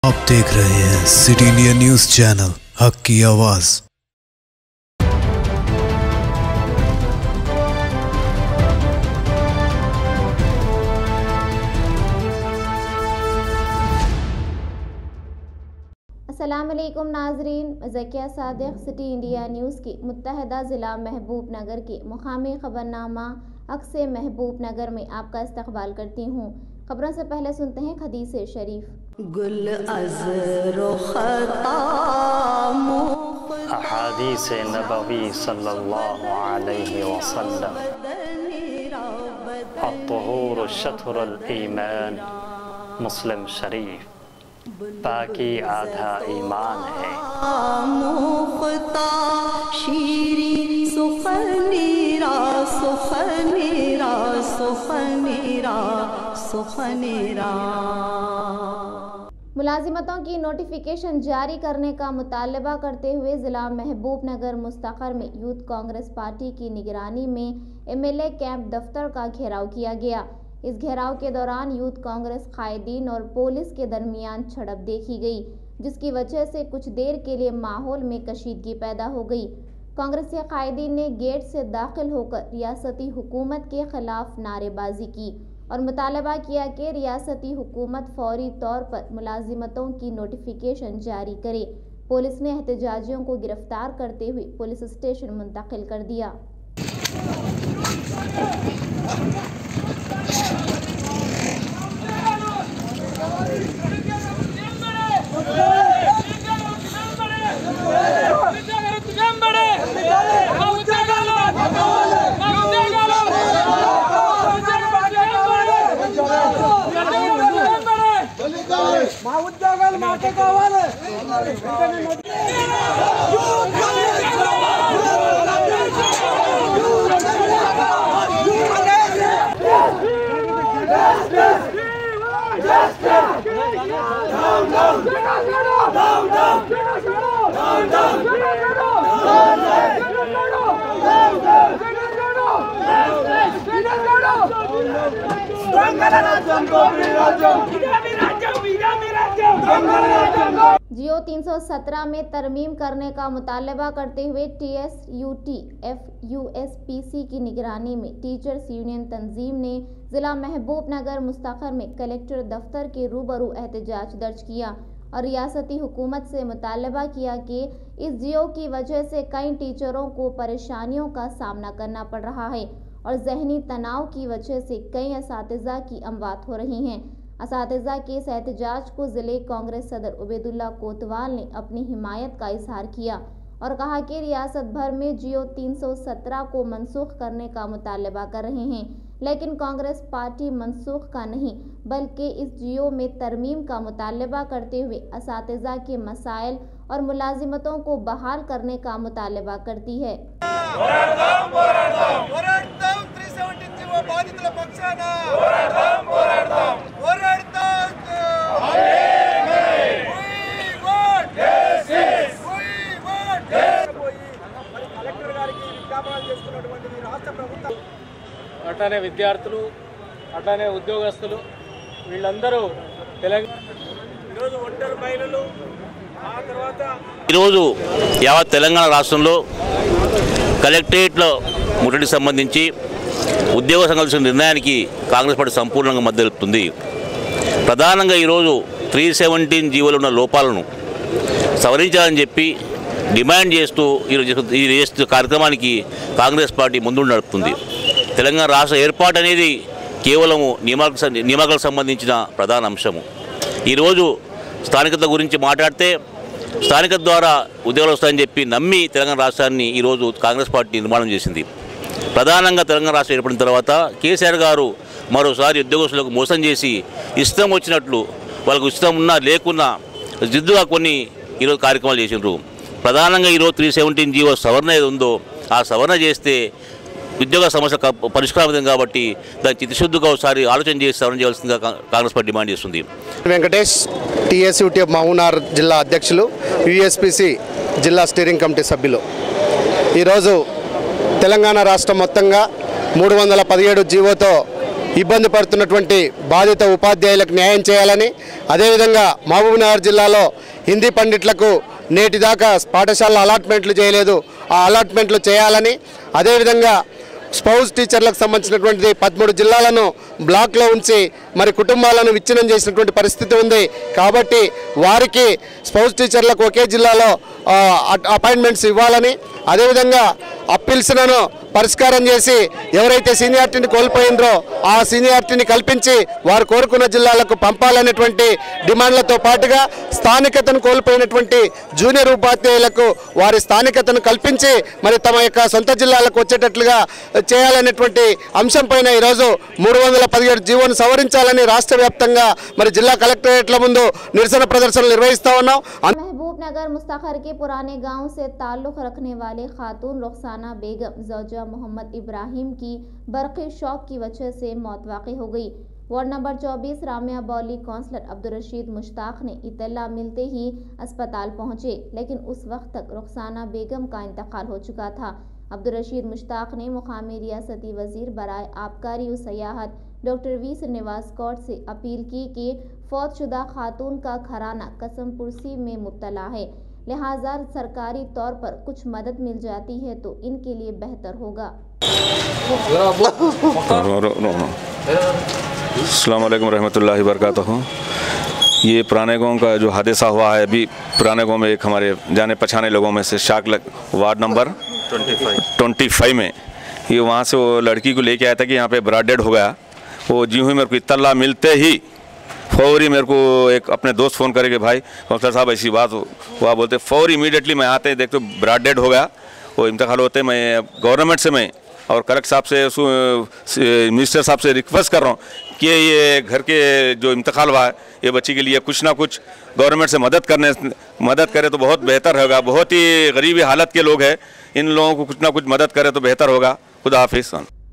आप देख रहे हैं सिटी इंडिया न्यूज़ चैनल, हक की आवाज़। अस्सलामुअलैकुम नाजरीन, Zakia Sadiq city India news की मुत्तहदा ज़िला महबूब नगर के मुकामी खबरनामा अक्से महबूब नगर में आपका इस्तकबाल करती हूँ। खबरों से पहले सुनते हैं हदीस शरीफ। गुल अज़रो ख़ता अहादीस नबवी सल्लल्लाहु अलैहि वसल्लम अत्तहूर शत्रुल ईमान, मुस्लिम शरीफ। बाकी आधा ईमान है। शीरी सुखनीरा सुखनीरा सुखनीरा सुखनीरा। मुलाजिमतों की नोटिफिकेशन जारी करने का मुतालबा करते हुए ज़िला महबूब नगर मुस्तक़र में यूथ कांग्रेस पार्टी की निगरानी में MLA कैंप दफ्तर का घेराव किया गया। इस घेराव के दौरान यूथ कांग्रेस कायदीन और पुलिस के दरमियान झड़प देखी गई, जिसकी वजह से कुछ देर के लिए माहौल में कशीदगी पैदा हो गई। कांग्रेसी कायदीन ने गेट से दाखिल होकर रियासती हुकूमत के खिलाफ नारेबाजी की और मुतालबा किया कि रियासती हुकूमत फौरी तौर पर मुलाजिमतों की नोटिफिकेशन जारी करे। पुलिस ने एहतजाजियों को गिरफ्तार करते हुए पुलिस स्टेशन मुंतकिल कर दिया। जियो 317 में तरमीम करने का मुतालबा करते हुए TSUT FUSPC की निगरानी में टीचर्स यूनियन तंजीम ने ज़िला महबूब नगर मुस्तक़र में कलेक्टर दफ्तर के रूबरू एहतजाज दर्ज किया और रियासती हुकूमत से मुतालबा किया कि इस जियो की वजह से कई टीचरों को परेशानियों का सामना करना पड़ रहा है और जहनी तनाव की वजह से कई असातिज़ा की अमवात हो रही हैं। असातिज़ा के इस एहतजाज को ज़िले कांग्रेस सदर उबैदुल्ला कोतवाल ने अपनी हिमायत का इजहार किया और कहा कि रियासत भर में जियो 317 को मनसूख करने का मुतालबा कर रहे हैं, लेकिन कांग्रेस पार्टी मनसूख का नहीं बल्कि इस जियो में तरमीम का मुतालबा करते हुए असातिज़ा के मसाइल और मुलाजिमतों को बहाल करने का मुतालबा करती है। అట్లానే విద్యార్థులు అట్లానే ఉద్యోగస్తులు వీళ్ళందరూ ఈరోజు ఒంటరి మహిళలు ఆ తర్వాత ఈరోజు యావత్ తెలంగాణ రాష్ట్రంలో కలెక్టరేట్లో ముట్టడికి సంబంధించి ఉద్యోగ సంఘాల నిర్ణయానికి కాంగ్రెస్ పార్టీ సంపూర్ణంగా మద్దతు తెలుపుతుంది. ప్రధానంగా ఈరోజు 317 జీవోలో ఉన్న లోపాలను సవరించాలని చెప్పి డిమాండ్ చేస్తూ ఈ కార్యక్రమానికి కాంగ్రెస్ పార్టీ ముందు నడుపుతుంది. తెలంగాణ రాష్ట్ర ఏర్పాటు అనేది కేవలము నియామకాలకు సంబంధించిన ప్రధాన అంశము. ఈరోజు స్థానికత గురించి మాట్లాడితే స్థానికత ద్వారా ఉద్యోగాలు వస్తాయని చెప్పి నమ్మి తెలంగాణ రాష్ట్రాన్ని ఈరోజు కాంగ్రెస్ పార్టీ నిర్మాణం చేసింది. ప్రధానంగా తెలంగాణ రాష్ట్రం ఏర్పడిన తర్వాత కేసీఆర్ గారు మరోసారి ఉద్యోగస్తులకు మోసం చేసి ఇష్టం వచ్చినట్లు వాళ్ళకు ఇష్టం ఉన్నా లేకున్నా జిద్దుగా కొన్ని ఈరోజు కార్యక్రమాలు చేసినారు. ప్రధానంగా ఈరోజు 317 జీవో సవరణ ఏది ఉందో ఆ సవరణ చేస్తే ఉద్యోగ సమస్య పరిష్కారం కాబట్టి దాన్ని చిత్తశుద్ధిగా ఒకసారి ఆలోచన చేసి సవరణ చేయాల్సిందిగా కాంగ్రెస్ పార్టీ డిమాండ్ చేస్తుంది. వెంకటేష్, TSUT మహబూబ్నగర్ జిల్లా అధ్యక్షులు, USPC జిల్లా స్టీరింగ్ కమిటీ సభ్యులు. ఈరోజు తెలంగాణ రాష్ట్రం మొత్తంగా 317 జీవోతో ఇబ్బంది పడుతున్నటువంటి బాధిత ఉపాధ్యాయులకు న్యాయం చేయాలని, అదేవిధంగా మహబూబ్నగర్ జిల్లాలో హిందీ పండిట్లకు నేటిదాకా పాఠశాల అలాట్మెంట్లు చేయలేదు, ఆ అలాట్మెంట్లు చేయాలని, అదేవిధంగా స్పౌస్ టీచర్లకు సంబంధించినటువంటి 13 జిల్లాలను బ్లాక్లో ఉంచి మరి కుటుంబాలను విచ్ఛిన్నం చేసినటువంటి పరిస్థితి ఉంది. కాబట్టి వారికి స్పౌస్ టీచర్లకు ఒకే జిల్లాలో అపాయింట్మెంట్స్ ఇవ్వాలని, అదేవిధంగా అప్పీల్స్లను పరిష్కారం చేసి ఎవరైతే సీనియారిటీని కోల్పోయిందో ఆ సీనియారిటీని కల్పించి వారు కోరుకున్న జిల్లాలకు పంపాలనేటువంటి డిమాండ్లతో పాటుగా స్థానికతను కోల్పోయినటువంటి జూనియర్ ఉపాధ్యాయులకు వారి స్థానికతను కల్పించి మరి తమ యొక్క సొంత జిల్లాలకు వచ్చేటట్లుగా చేయాలనేటువంటి అంశం పైన ఈరోజు 317 జీవోను సవరించాలని రాష్ట్ర వ్యాప్తంగా మరి జిల్లా కలెక్టరేట్ల ముందు నిరసన ప్రదర్శనలు నిర్వహిస్తా ఉన్నాం. महबूबनगर मुस्तखर के पुराने गांव से ताल्लुक़ रखने वाले खातून रुखसाना बेगम ज़ौजा मोहम्मद इब्राहिम की बरक़ी शौक की वजह से मौत वाक़ई हो गई। Ward number 24 Ramiya Bowli councillor Abdurrasheed Mushtaq ने इत्तला मिलते ही अस्पताल पहुंचे, लेकिन उस वक्त तक रुखसाना बेगम का इंतकाल हो चुका था। अब्दुर्रशीद मुश्ताक ने मुकामी रियासती वज़ीर बराए आबकारी व सयाहत डॉक्टर वी श्रीनिवास कौर से अपील की कि फौतशुदा खातून का घराना कसम पुरसी में मुब्तला है, लिहाजा सरकारी तौर पर कुछ मदद मिल जाती है तो इनके लिए बेहतर होगा। अस्सलाम वालेकुम रहमतुल्लाहि व बरकातहू। ये पुराने गांव का जो हादसा हुआ है, अभी पुराने गांव में एक हमारे जाने पहचाने लोगों में से शाक वार्ड नंबर 25 में ये वहाँ से वो लड़की को लेके आया था कि यहाँ पे ब्रॉड डेड हो गया। वो जी हुई मेरे को इत्तला मिलते ही फौरी मेरे को एक अपने दोस्त फ़ोन करे कि भाई काउंसलर साहब ऐसी बात हुआ, बोलते फौरी इमीडिएटली मैं आते देखते ब्रॉड डेड हो गया। वो इंतकाल होते मैं गवर्नमेंट से मैं और कलेक्टर साहब से मिनिस्टर साहब से रिक्वेस्ट कर रहा हूँ कि ये घर के जो इंतकाल हुआ है ये बच्ची के लिए कुछ ना कुछ गवर्नमेंट से मदद करे तो बहुत बेहतर होगा। बहुत ही गरीबी हालत के लोग हैं, इन लोगों को कुछ ना कुछ मदद करे तो बेहतर होगा। खुदा हाफिज़।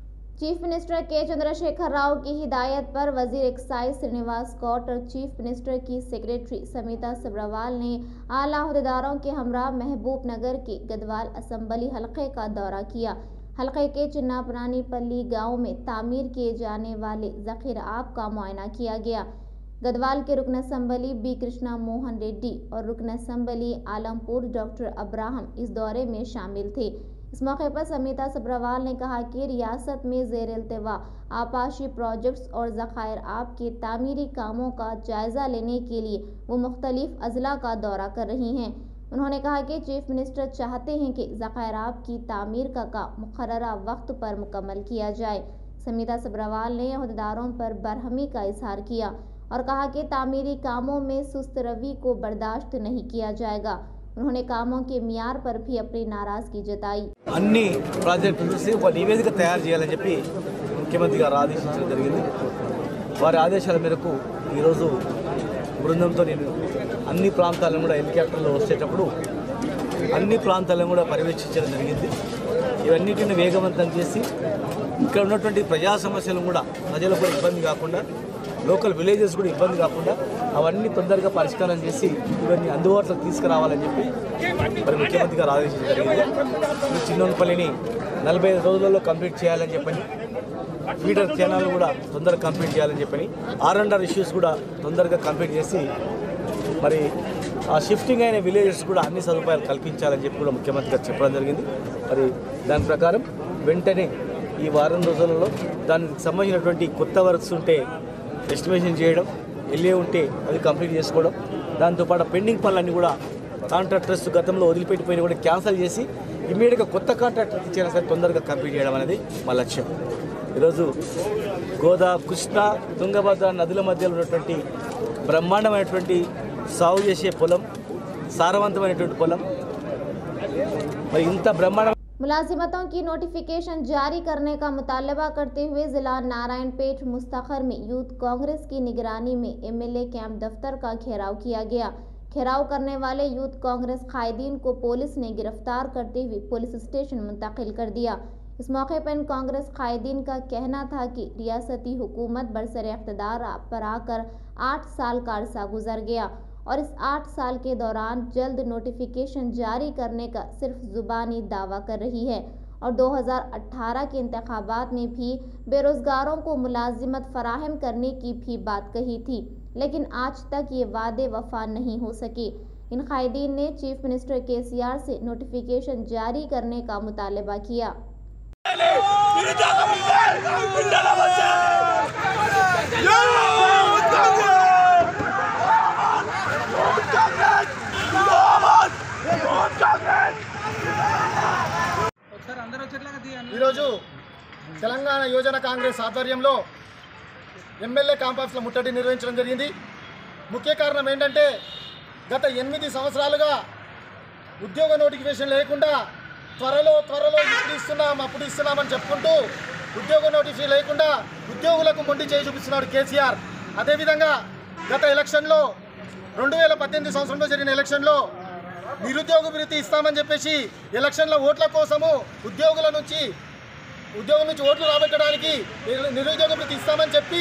चीफ मिनिस्टर के चंद्रशेखर राव की हिदायत पर वजीर एक्साइज श्रीनिवास कौर और चीफ मिनिस्टर की सेक्रेटरी समिता सब्रवाल ने आला अहदेदारों के हमरा महबूबनगर के गदवाल असम्बली हलके का दौरा किया। हलके के चिन्नापुरानी पल्ली गांव में तामीर किए जाने वाले ज़ख़ीरा आब का मुआयना किया गया। गदवाल के रुकन असम्बली बी कृष्णा मोहन रेड्डी और रुकन असम्बली आलमपुर डॉक्टर अब्राहम इस दौरे में शामिल थे। इस मौके पर समिता सब्रवाल ने कहा कि रियासत में ज़ेर इल्तिवा आपाशी प्रोजेक्ट्स और ज़ख़ायर आब के तामीरी कामों का जायज़ा लेने के लिए वो मुख्तलिफ अज़ला का दौरा कर रही हैं। उन्होंने कहा कि चीफ मिनिस्टर चाहते हैं कि ज़ख़ायर आब की तामीर का काम मुक़र्ररा वक्त पर मुकम्मल किया जाए। समिता सब्रवाल ने अहदेदारों पर बरहमी का इजहार किया और कहा कि तामीरी कामों में सुस्त रवि को बर्दाश्त नहीं किया जाएगा। उन्होंने कामों के मियार पर भी अपनी नाराजगी जताई। అన్ని ప్రాజెక్టులు చూసి ఒక నివేదిక తయారు చేయాలని చెప్పి ముఖ్యమంత్రి గారు ఆదేశించడం జరిగింది. వారి ఆదేశాల మేరకు ఈరోజు బృందంతో నేను అన్ని ప్రాంతాలను కూడా హెలికాప్టర్లో వచ్చేటప్పుడు అన్ని ప్రాంతాలను కూడా పర్యవేక్షించడం జరిగింది. ఇవన్నిటిని వేగవంతం చేసి ఇక్కడ ఉన్నటువంటి ప్రజా సమస్యలు కూడా ప్రజలకు కూడా ఇబ్బంది కాకుండా, లోకల్ విలేజెస్ కూడా ఇబ్బంది కాకుండా అవన్నీ తొందరగా పరిష్కారం చేసి ఇవన్నీ అందుబాటులోకి తీసుకురావాలని చెప్పి మరి ముఖ్యమంత్రి గారు ఆదేశించడం జరిగింది. ఈ చిన్నోన్పల్లిని 45 రోజులలో కంప్లీట్ చేయాలని చెప్పని, ఫీడర్ ఛానల్ కూడా తొందరగా కంప్లీట్ చేయాలని చెప్పని, R&R ఇష్యూస్ కూడా తొందరగా కంప్లీట్ చేసి మరి ఆ షిఫ్టింగ్ అయిన విలేజెస్ కూడా అన్ని సదుపాయాలు కల్పించాలని చెప్పి కూడా ముఖ్యమంత్రి గారు చెప్పడం జరిగింది. మరి దాని ప్రకారం వెంటనే ఈ వారం రోజులలో దానికి సంబంధించినటువంటి కొత్త వర్క్స్ ఉంటే ఎస్టిమేషన్ చేయడం, ఎల్ఏ ఉంటే అది కంప్లీట్ చేసుకోవడం, దాంతోపాటు పెండింగ్ పనులన్నీ కూడా కాంట్రాక్టర్స్ గతంలో వదిలిపెట్టిపోయిన కూడా క్యాన్సిల్ చేసి ఇమ్మీడియట్గా కొత్త కాంట్రాక్టర్ ఇచ్చినా సరే తొందరగా కంప్లీట్ చేయడం అనేది మా లక్ష్యం. ఈరోజు కృష్ణా తుంగభద్ర నదుల మధ్యలో ఉన్నటువంటి బ్రహ్మాండమైనటువంటి సాగు చేసే పొలం, సారవంతమైనటువంటి పొలం, మరి ఇంత బ్రహ్మాండ मुलाजिमतों की नोटिफिकेशन जारी करने का मुतालबा करते हुए जिला नारायणपेट मुस्तखर में यूथ कांग्रेस की निगरानी में MLA कैंप दफ्तर का घेराव किया गया। घेराव करने वाले यूथ कांग्रेस कायदीन को पुलिस ने गिरफ्तार करते हुए पुलिस स्टेशन मुंतकिल कर दिया। इस मौके पर कांग्रेस कायदीन का कहना था कि रियासती हुकूमत बरसरे इक़्तिदार पर आकर 8 साल का अरसा गुजर गया और इस 8 साल के दौरान जल्द नोटिफिकेशन जारी करने का सिर्फ जुबानी दावा कर रही है और 2018 के इंतखाबात में भी बेरोजगारों को मुलाजिमत फराहम करने की भी बात कही थी, लेकिन आज तक ये वादे वफा नहीं हो सके। इन कायदीन ने चीफ मिनिस्टर केसीआर से नोटिफिकेशन जारी करने का मुतालबा किया। ఈరోజు తెలంగాణ యువజన కాంగ్రెస్ ఆధ్వర్యంలో ఎమ్మెల్యే క్యాంపస్లో ముట్టడి నిర్వహించడం జరిగింది. ముఖ్య కారణం ఏంటంటే గత 8 సంవత్సరాలుగా ఉద్యోగ నోటిఫికేషన్ లేకుండా త్వరలో అప్పుడు ఇస్తున్నామని చెప్పుకుంటూ ఉద్యోగ నోటిఫికేషన్ లేకుండా ఉద్యోగులకు మొండి చేయి చూపిస్తున్నాడు కేసీఆర్. అదేవిధంగా గత ఎలక్షన్లో 2018 సంవత్సరంలో జరిగిన ఎలక్షన్లో నిరుద్యోగ భృతి ఇస్తామని చెప్పేసి ఎలక్షన్ల ఓట్ల కోసము ఉద్యోగుల నుంచి ఓట్లు రాబెట్టడానికి నిరుద్యోగ భృతి ఇస్తామని చెప్పి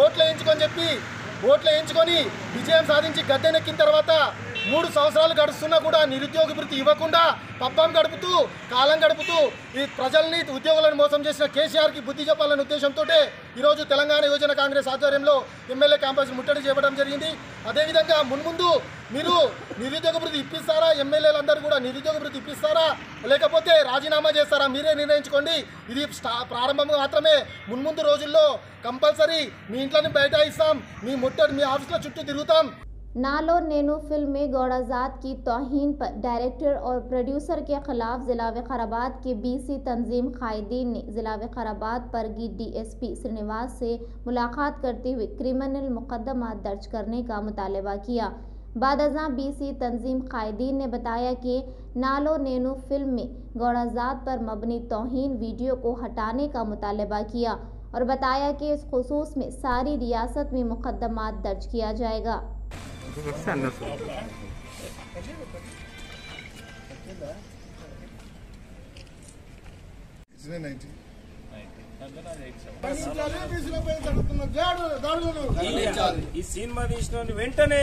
ఓట్లు వేయించుకొని విజయం సాధించి గద్దెనెక్కిన తర్వాత 3 సంవత్సరాలు గడుస్తున్నా కూడా నిరుద్యోగ భృతి ఇవ్వకుండా పబ్బం గడుపుతూ కాలం గడుపుతూ ఈ ప్రజల్ని ఉద్యోగులను మోసం చేసిన కేసీఆర్కి బుద్ధి చెప్పాలనే ఉద్దేశంతో ఈరోజు తెలంగాణ యువజన కాంగ్రెస్ ఆధ్వర్యంలో ఎమ్మెల్యే క్యాంపస్ ముట్టడి చేయడం జరిగింది. అదేవిధంగా మున్ముందు మీరు నిరుద్యోగ భృతి ఇప్పిస్తారా, ఎమ్మెల్యేలందరూ కూడా నిరుద్యోగ భృతి ఇప్పిస్తారా లేకపోతే రాజీనామా చేస్తారా, మీరే నిర్ణయించుకోండి. ఇది ప్రారంభం మాత్రమే. మున్ముందు రోజుల్లో కంపల్సరీ మీ ఇంట్లోని బైఠాయిస్తాం, మీ ఆఫీసుల చుట్టూ తిరుగుతాం. नालो नैनो फिल्म में गौड़ाजात की तौहीन पर डायरेक्टर और प्रोड्यूसर के खिलाफ जिला विकाराबाद के BC तंजीम कायदीन ने जिला विकाराबाद परगी DSP श्रीनिवास से मुलाकात करते हुए क्रिमिनल मुकदमा दर्ज करने का मुतालबा किया। बादअज़ां BC तंजीम कायदीन ने बताया कि नालो नैनो फिल्म में गौड़ाजात पर मबनी तौहीन वीडियो को हटाने का मुतालबा किया और बताया कि इस खुसूस में सारी रियासत में मुकदमा दर्ज किया जाएगा। ఈ సినిమా తీసిన వెంటనే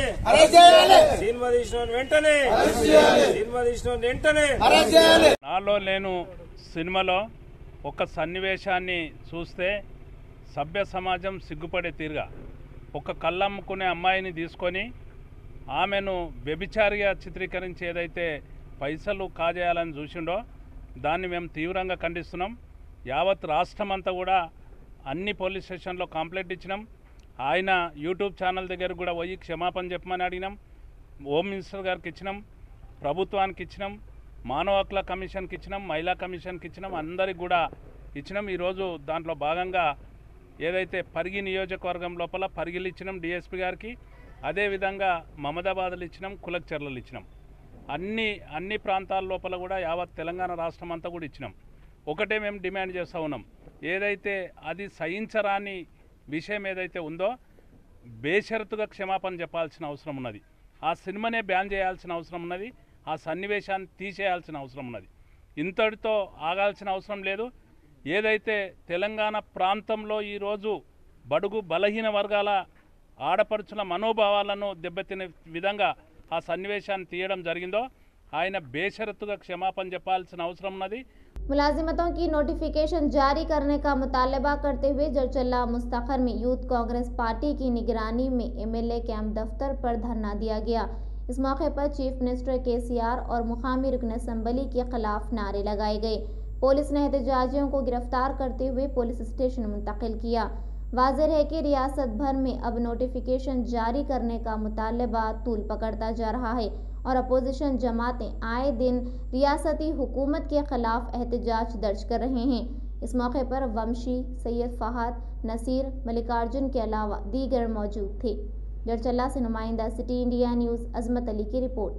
నాలో నేను సినిమాలో ఒక సన్నివేశాన్ని చూస్తే సభ్య సమాజం సిగ్గుపడే తీరుగా ఒక కళ్ళమ్ముకునే అమ్మాయిని తీసుకొని ఆమెను వ్యభిచారిగా చిత్రీకరించి ఏదైతే పైసలు కాజేయాలని చూసిండో దాన్ని మేము తీవ్రంగా ఖండిస్తున్నాం. యావత్ రాష్ట్రం అంతా కూడా అన్ని పోలీస్ స్టేషన్లో కంప్లైంట్ ఇచ్చినాం. ఆయన యూట్యూబ్ ఛానల్ దగ్గర కూడా పోయి క్షమాపణ చెప్పమని అడిగినాం. హోమ్ మినిస్టర్ గారికి ఇచ్చినాం, ప్రభుత్వానికి ఇచ్చినాం, మానవ హక్కుల కమిషన్కి ఇచ్చినాం, మహిళా కమిషన్కి ఇచ్చినాం, అందరికి కూడా ఇచ్చినాం. ఈరోజు దాంట్లో భాగంగా ఏదైతే పరిగి నియోజకవర్గం లోపల పరిగిలు ఇచ్చినాం DSP గారికి, అదేవిధంగా మమదాబాద్లు ఇచ్చినాం, కులక్చర్లలు ఇచ్చినాం. అన్ని ప్రాంతాల లోపల కూడా యావత్ తెలంగాణ రాష్ట్రం అంతా కూడా ఇచ్చినాం. ఒకటే మేము డిమాండ్ చేస్తూ ఉన్నాం, ఏదైతే అది సహించరాని విషయం ఏదైతే ఉందో బేషరతుగా క్షమాపణ చెప్పాల్సిన అవసరం ఉన్నది. ఆ సినిమానే బ్యాన్ చేయాల్సిన అవసరం ఉన్నది. ఆ సన్నివేశాన్ని తీసేయాల్సిన అవసరం ఉన్నది. ఇంతటితో ఆగాల్సిన అవసరం లేదు. ఏదైతే తెలంగాణ ప్రాంతంలో ఈరోజు బడుగు బలహీన వర్గాల ఆడపడుచుల మనోభావాలను దెబ్బతినే విధంగా ఆ సన్నివేశాన్ని తీయడం జరిగిందో ఆయన బేషరతుగా క్షమాపణ చెప్పాల్సిన అవసరం ఉన్నది. मुलाजिमतों की नोटिफिकेशन जारी करने का मुतालबा करते हुए जरचल्ला मुस्तखर में यूथ कांग्रेस पार्टी की निगरानी में MLA कैंप दफ्तर पर धरना दिया गया। इस मौके पर चीफ मिनिस्टर KCR और मुकामी रुकन असम्बली के खिलाफ नारे लगाए गए। पुलिस ने एहतजाजियों को गिरफ्तार करते हुए पुलिस स्टेशन मुंतकिल किया। वाज़ेह है कि रियासत भर में अब नोटिफिकेशन जारी करने का मुतालबा तूल पकड़ता जा रहा है और अपोजिशन जमातें आए दिन रियासती हुकूमत के खिलाफ एहतजाज दर्ज कर रहे हैं। इस मौके पर वंशी, सैयद फहद, नसीर, मल्लिकार्जुन के अलावा दीगर मौजूद थे। जरचल्ला से नुमाइंदा city India news Azmat Ali की रिपोर्ट।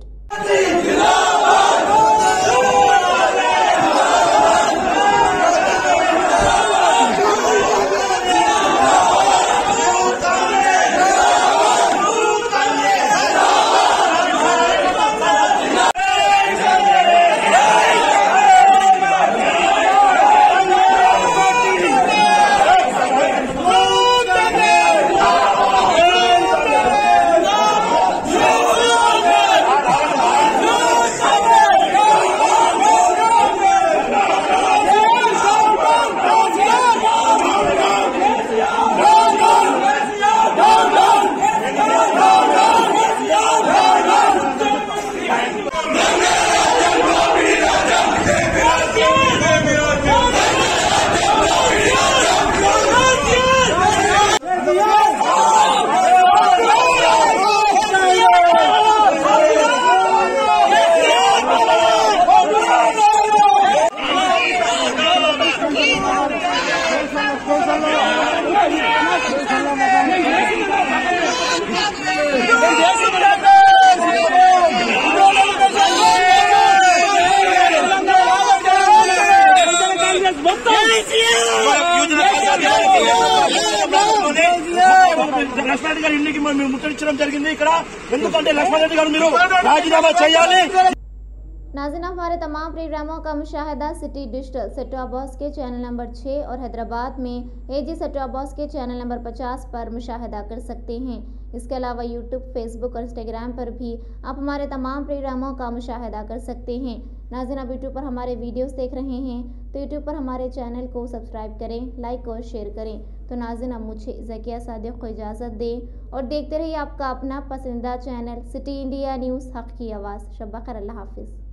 గారి ఇల్లుకి మేము ముట్టడించడం జరిగింది ఇక్కడ. ఎందుకంటే లక్ష్మణ్ రెడ్డి గారు మీరు రాజీనామా చేయాలి. नाज़रीन, हमारे तमाम प्रोग्रामों का मुशाहिदा city digital set top box के चैनल नंबर 6 और हैदराबाद में एजी सेट टॉप बॉक्स के चैनल नंबर 50 पर मुशाहिदा कर सकते हैं। इसके अलावा यूट्यूब, फेसबुक और इंस्टाग्राम पर भी आप हमारे तमाम प्रोग्रामों का मुशाहिदा कर सकते हैं। नाज़रीन, आप यूट्यूब पर हमारे वीडियोस देख रहे हैं तो यूट्यूब पर हमारे चैनल को सब्सक्राइब करें, लाइक और शेयर करें। तो नाज़रीन, अब मुझे ज़किया सादिक को इजाज़त दें और देखते रहिए आपका अपना पसंदीदा चैनल सिटी इंडिया न्यूज़, हक़ की आवाज़। शब बख़ैर, अल्लाह हाफ़िज़।